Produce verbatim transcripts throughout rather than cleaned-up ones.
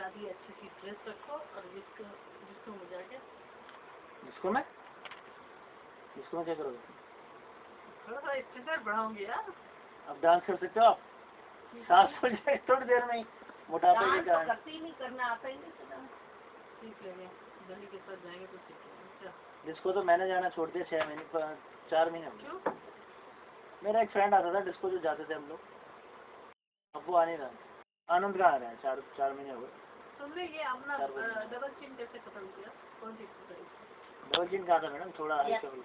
शादी अच्छी सी ड्रेस रखो और जिसको जिसको मजा के जिसको मैं जिसको मैं क्या करोगे? थोड़ा सा स्टैंडर्ड बढ़ाऊंगी यार। अब डांस कर सकते हो आप? सांस हो जाए थोड़ी देर में ही मोटापे के कारण। करती नहीं, करना आता ही नहीं तो सीख लेंगे, गली के साथ जाएंगे तो सीख लेंगे। डिस्को तो मैंने जाना छोड़ दिया छह महीने चार महीने हो क्यों? गए। मेरा एक फ्रेंड आता था डिस्को जो जाते थे हम लोग, अब वो आ नहीं रहा। आनंद कहाँ आ रहा है? चार चार महीने हो गए। तुमने ये अपना डबल चिन कैसे खत्म किया? कौन सी डबल चिन कहा था मैडम? थोड़ा दारू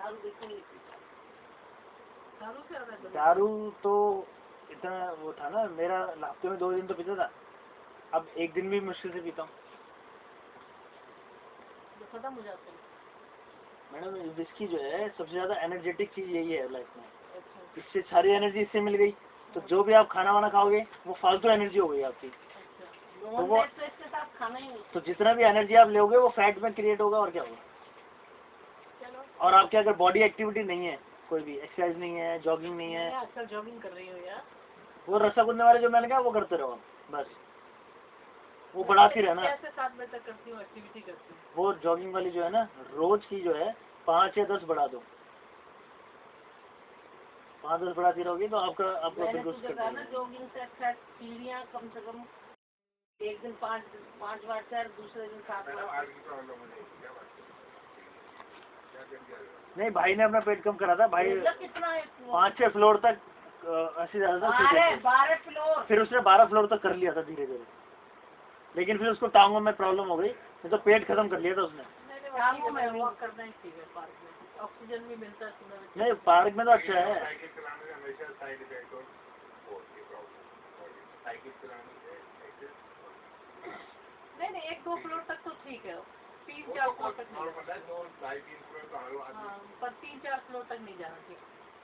से दारू तो इतना वो था ना, मेरा हफ्ते में दो दिन तो पीता था, अब एक दिन भी मुश्किल से पीता हूँ। खत्म हो जाते हैं मैडम विस्की जो है सबसे ज्यादा एनर्जेटिक चीज यही है लाइफ में। अच्छा। इससे सारी एनर्जी इससे मिल गई, तो जो भी आप खाना वाना खाओगे वो फालतू एनर्जी हो गई आपकी। अच्छा। तो वो तो इसके साथ खाना ही नहीं, तो जितना भी एनर्जी आप लोगे वो फैट में क्रिएट होगा और क्या होगा। चलो। और आपके अगर बॉडी एक्टिविटी नहीं है, कोई भी एक्सरसाइज नहीं है, जॉगिंग नहीं है, आजकल जॉगिंग कर रही हो यार। वो रस्सा कूदने वाले जो मैंने कहा वो करते रहो बस, वो बढ़ाती रहना। कैसे सात बजे तक करती हूँ एक्टिविटी करती हूँ। वो जॉगिंग वाली जो है ना, रोज की जो है पाँच या दस बढ़ा दो, पाँच दस बढ़ाती रहोगी तो आपका आपको बिल्कुल ना जॉगिंग से अच्छा सीढ़ियाँ कम से कम एक दिन पाँच पाँच बार चार, दूसरे दिन सात बार। नहीं, भाई ने अपना पेट कम करा था। भाई कितना है? पाँच छह फ्लोर तक ऐसे ज्यादा था, बारह फ्लोर। फिर उसने बारह फ्लोर तक कर लिया था धीरे धीरे, लेकिन फिर उसको टांगों में प्रॉब्लम हो गई, नहीं तो पेट खत्म कर लिया था उसने। टांगों में वॉक करना ही ठीक है, पार्क में ऑक्सीजन भी मिलता है सुबह। नहीं, पार्क में तो अच्छा है। नहीं नहीं, एक दो फ्लोर तक तो ठीक है, तीन चार फ्लोर तक नहीं, हाँ, पर तीन चार फ्लोर तक नहीं जाना चाहिए।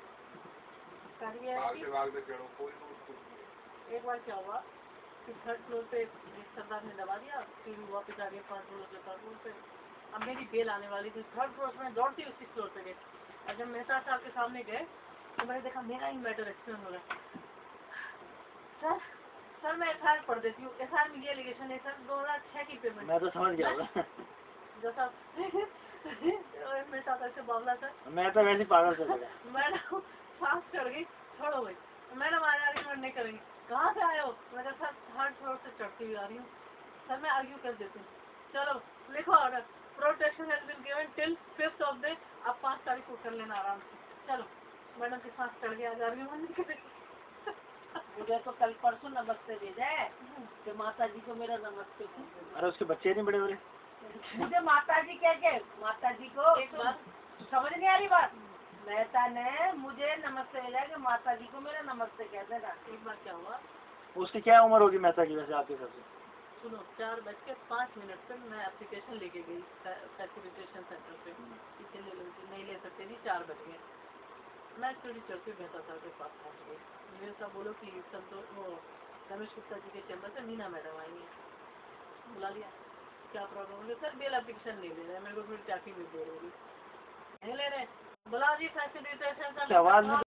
एक बार क्या हुआ कि थर्ड फ्लोर पे एक सरदार ने दबा दिया, फिर वापस आ गए पाँच फ्लोर से थर्ड फ्लोर पे। अब मेरी बेल आने वाली थी, थर्ड फ्लोर से मैं दौड़ती उसी फ्लोर पे गई, और जब मेहता साहब के सामने गए तो मैंने देखा मेरा ही मैटर एक्सीडेंट हो रहा है। सर सर मैं एफ आई आर पढ़ देती हूँ, एफ आई आर में ये एलिगेशन है सर, दो हजार छः की पेमेंट। मैं तो समझ गया था जैसा मेहता साहब से बावला सर, मैं तो वैसे पागल से लगा। मैडम सांस चढ़ गई, छोड़ो भाई, मैडम आज आर्ग्यूमेंट नहीं करेंगी। कहाँ से आए हो? मैं कहा सर थर्ड फ्लोर से चढ़ती हुई आ रही हूँ। सर मैं आर्ग्यू कर देती हूँ। चलो लिखो order, protection has been given till fifth of day, आप पाँच तारीख को कर लेना आराम से। चलो मैडम की सांस चढ़ गया, आज आर्ग्यूमेंट नहीं करेंगे। मुझे तो कल परसों नमस्ते भेजा है कि माता जी को मेरा नमस्ते। अरे उसके बच्चे नहीं बड़े बड़े, मुझे माता जी कह के, माता जी को एक बात समझ नहीं आ रही बात, मेहता ने मुझे नमस्ते भेजा कि माता जी को मेरा नमस्ते कह देना। एक बार क्या हुआ, उसकी क्या उम्र होगी मेहता की वैसे आपके हिसाब से? सुनो, चार बज के पाँच मिनट पर मैं एप्लीकेशन लेके गई फैसिलिटेशन सेंटर पे, इसे ले लो, नहीं ले सकते नहीं, चार बज गए। मैं चोरी चढ़ते मेहता साहब के पास पहुँच गई। मेरे साहब बोलो कि संतोष वो रमेश गुप्ता जी के चैम्बर से मीना मैडम आई है, बुला लिया, क्या प्रॉब्लम है? सर बेल एप्लीकेशन नहीं ले रहे, मेरे को फिर टाकी भी दे रही नहीं ले रहे, बुला जी फैसिलिटेशन।